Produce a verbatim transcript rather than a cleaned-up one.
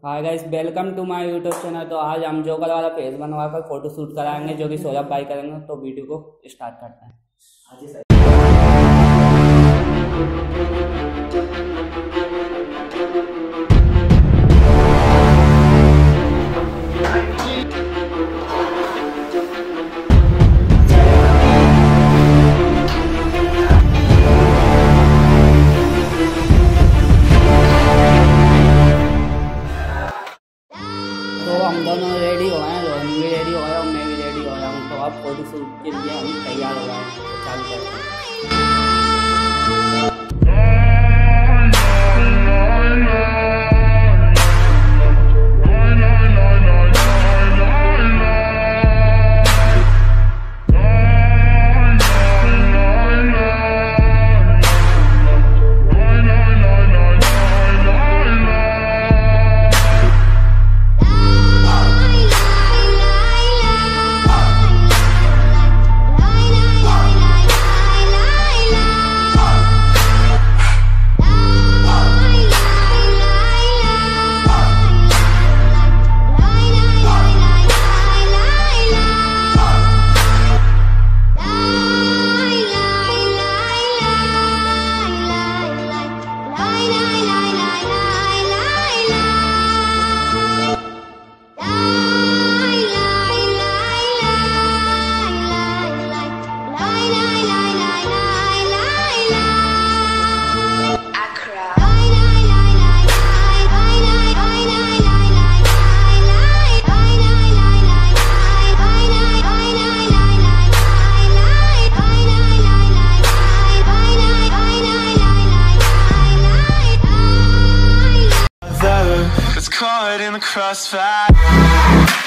Hi guys, welcome to my YouTube channel. तो आज हम जोकर वाला फेस बनवा कर फोटो शूट कराएंगे जो कि सौरभ भाई करेंगे। तो वीडियो को स्टार्ट करते हैं। तो हम दोनों रेडी हो गए हैं, रोहन भी रेडी हो गया और मैं भी रेडी हो गया हूँ। तो अब फोटो शूट के लिए हम तैयार हो गए हैं। तो चालू करते हैं। Caught in the crossfire.